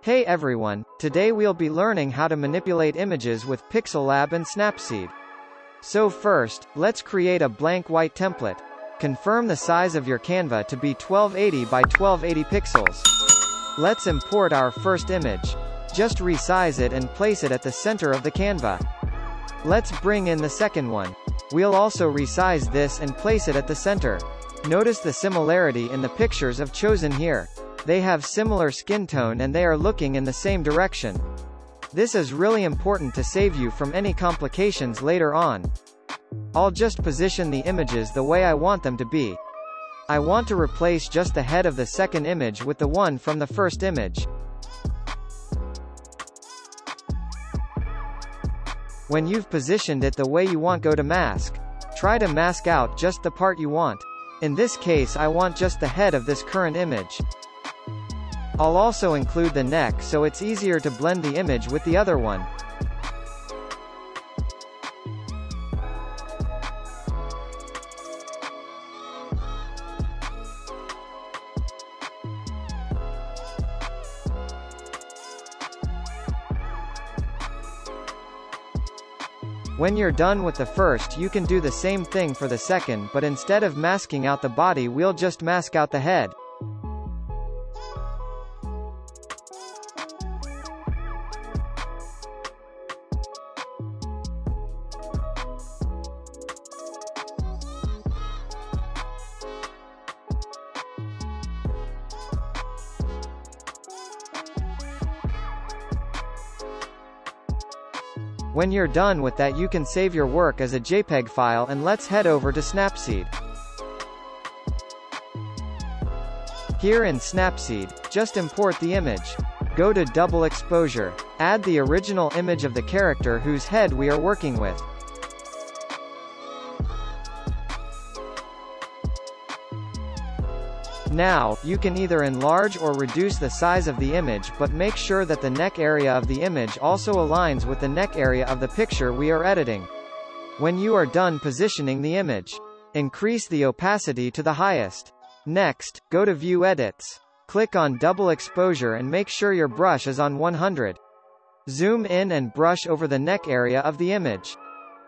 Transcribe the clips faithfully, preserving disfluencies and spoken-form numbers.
Hey everyone, today we'll be learning how to manipulate images with Pixellab and Snapseed. So first, let's create a blank white template. Confirm the size of your Canva to be twelve eighty by twelve eighty pixels. Let's import our first image. Just resize it and place it at the center of the Canva. Let's bring in the second one. We'll also resize this and place it at the center. Notice the similarity in the pictures I've chosen here. They have similar skin tone and they are looking in the same direction. This is really important to save you from any complications later on. I'll just position the images the way I want them to be. I want to replace just the head of the second image with the one from the first image. When you've positioned it the way you want, go to mask. Try to mask out just the part you want. In this case, I want just the head of this current image. I'll also include the neck so it's easier to blend the image with the other one. When you're done with the first, you can do the same thing for the second, but instead of masking out the body, we'll just mask out the head. When you're done with that, you can save your work as a JPEG file, and let's head over to Snapseed. Here in Snapseed, just import the image. Go to double exposure. Add the original image of the character whose head we are working with. Now, you can either enlarge or reduce the size of the image, but make sure that the neck area of the image also aligns with the neck area of the picture we are editing. When you are done positioning the image, increase the opacity to the highest. Next, go to View Edits. Click on double exposure and make sure your brush is on one hundred. Zoom in and brush over the neck area of the image.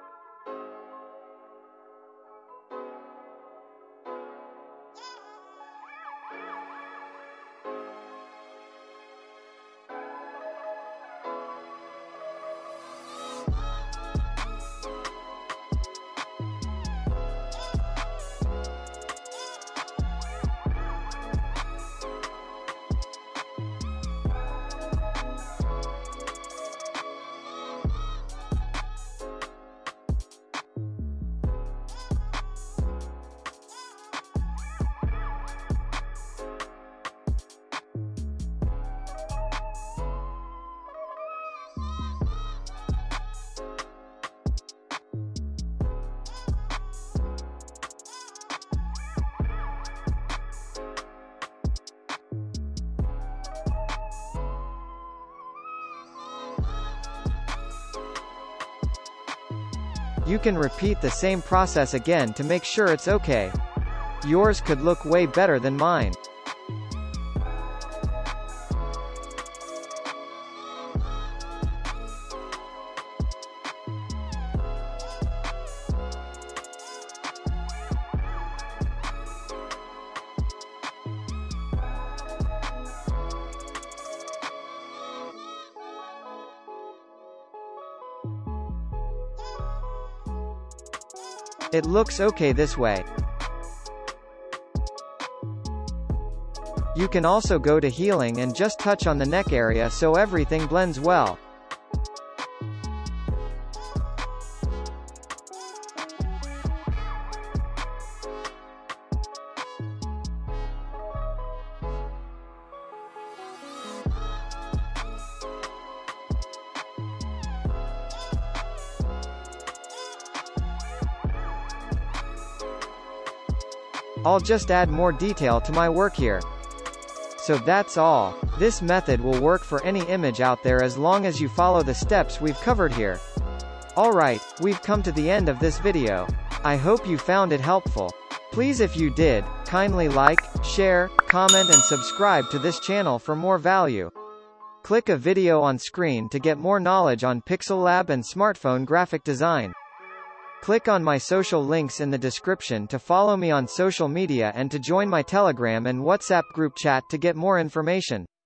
You can repeat the same process again to make sure it's okay. Yours could look way better than mine. It looks okay this way. You can also go to healing and just touch on the neck area so everything blends well. I'll just add more detail to my work here. So that's all. This method will work for any image out there as long as you follow the steps we've covered here. Alright, we've come to the end of this video. I hope you found it helpful. Please, if you did, kindly like, share, comment and subscribe to this channel for more value. Click a video on screen to get more knowledge on Pixellab and smartphone graphic design. Click on my social links in the description to follow me on social media and to join my Telegram and WhatsApp group chat to get more information.